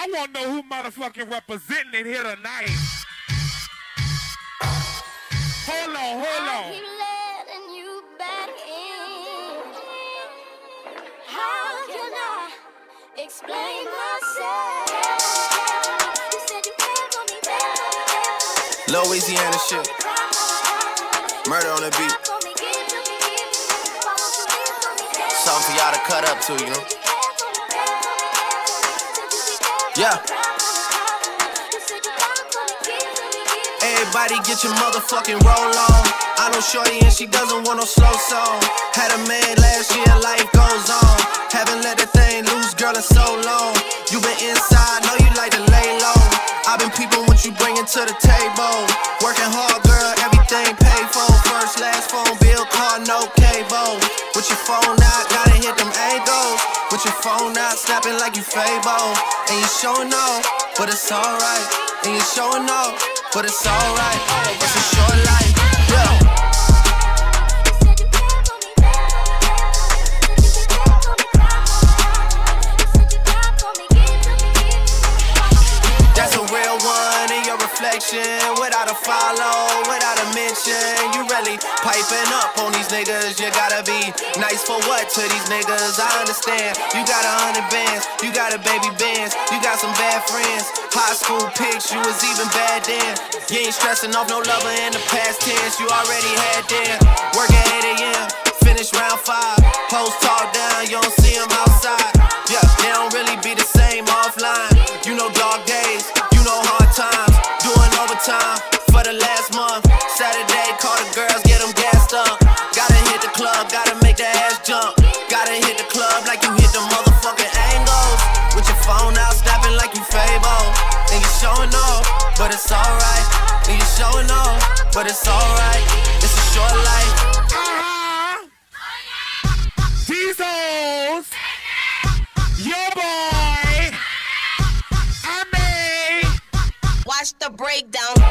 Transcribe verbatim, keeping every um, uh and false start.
I want to know who motherfucking representing it here tonight. Hold on, hold on. I keep letting you back in. How can I explain myself? You said you cared for me, baby. Louisiana shit. Murder on the beat. Something for y'all to cut up to, you know? Yeah. Everybody get your motherfucking roll on. I know shorty and she doesn't want no slow song. Had a man last year, life goes on. Haven't let that thing loose, girl, in so long. You been inside, know you like to lay low. I've been peeping what you bringing to the table. Working hard, girl, everything paid for. First, last phone bill, car, no cable. With your phone out, gotta hit them angles. With your phone out, snapping like you Fable. And you showing off, but it's alright. And you showing off, but it's alright. It's a short life, yeah. That's a real one in your reflection. Without a follow, without a mention. You really piping up on these niggas. You gotta be nice for what to these niggas? I understand. You got a hundred bands, you got a baby bands, you got some bad friends. High school pics, you was even bad then. You ain't stressing off no lover in the past tense. You already had them. Work at eight A M, finish round five. Hoes talk down, you don't see them outside. Yeah, they don't really be the same offline. You know dog days, you know hard times. Doing overtime for the last month. Saturday, call the girls, get them gassed up. Gotta hit the club, gotta make the ass jump. Gotta hit the club like you hit the motherfucking angles. With your phone out, snapping like you Fable. And you showing off, but it's alright. And you showing off, but it's alright. It's a short life. Uh-huh. These hoes, your boy, I may. Watch the breakdown.